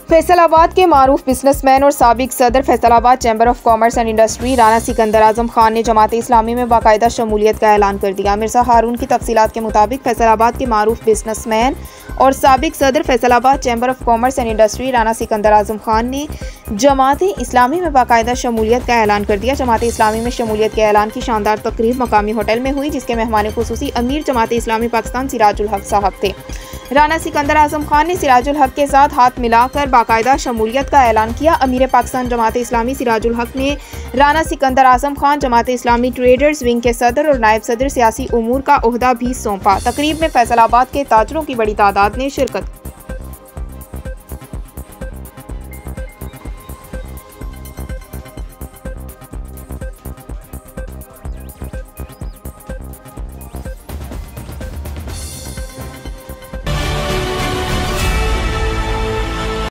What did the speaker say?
फैसलाबाद के मारूफ बिजनेसमैन और साबिक सदर Faisalabad chamber of commerce and industry Rana Sikandar Azam Khan ने जमात इस्लामी में बाकायदा शमूलियत का ऐलान कर दिया। मिर्जा हारून की तफसीलात के मुताबिक फैसलाबाद के मारूफ बिजनेसमैन और साबिक सदर Faisalabad chamber of commerce and industry Rana Sikandar Azam Khan ने जमात इस्लामी में बाकायदा शमूलियत का ऐलान कर दिया। जमात इस्लामी में शमूलियत के ऐलान की शानदार तकरीब मकामी होटल में हुई, जिसके मेहमान खुसूसी अमीर जमात इस्लामी पाकिस्तान सिराजुल हक साहब थे। राना सिकंदर आजम खान ने सिराजुल हक के साथ हाथ मिलाकर बाकायदा शमूलियत का ऐलान किया। अमीर पाकिस्तान जमात इस्लामी सिराजुल हक ने राना सिकंदर आजम खान जमात इस्लामी ट्रेडर्स विंग के सदर और नायब सदर सियासी उमूर का ओहदा भी सौंपा। तकरीब में फैसलाबाद के ताजरों की बड़ी तादाद ने शिरकत